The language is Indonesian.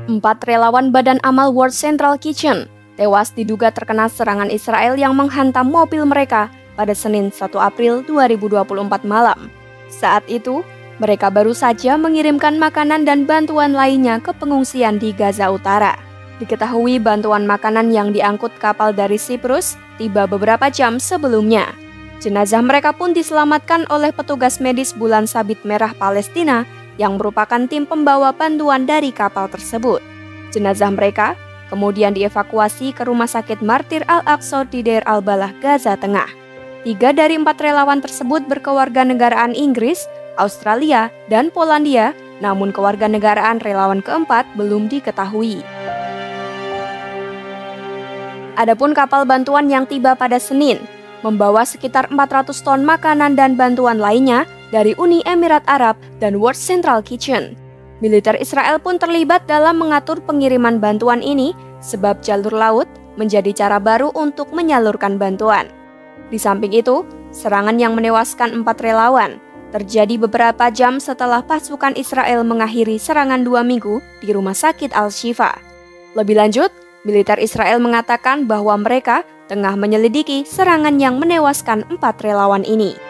4 relawan Badan Amal World Central Kitchen tewas diduga terkena serangan Israel yang menghantam mobil mereka pada Senin 1 April 2024 malam. Saat itu, mereka baru saja mengirimkan makanan dan bantuan lainnya ke pengungsian di Gaza Utara. Diketahui bantuan makanan yang diangkut kapal dari Siprus tiba beberapa jam sebelumnya. Jenazah mereka pun diselamatkan oleh petugas medis Bulan Sabit Merah Palestina yang merupakan tim pembawa bantuan dari kapal tersebut. Jenazah mereka kemudian dievakuasi ke Rumah Sakit Martir Al-Aqsa di Deir al-Balah, Gaza Tengah. 3 dari 4 relawan tersebut berkewarganegaraan Inggris, Australia, dan Polandia, namun kewarganegaraan relawan keempat belum diketahui. Adapun kapal bantuan yang tiba pada Senin membawa sekitar 400 ton makanan dan bantuan lainnya dari Uni Emirat Arab dan World Central Kitchen. Militer Israel pun terlibat dalam mengatur pengiriman bantuan ini sebab jalur laut menjadi cara baru untuk menyalurkan bantuan. Di samping itu, serangan yang menewaskan 4 relawan terjadi beberapa jam setelah pasukan Israel mengakhiri serangan 2 minggu di Rumah Sakit Al-Shifa. Lebih lanjut, militer Israel mengatakan bahwa mereka tengah menyelidiki serangan yang menewaskan 4 relawan ini.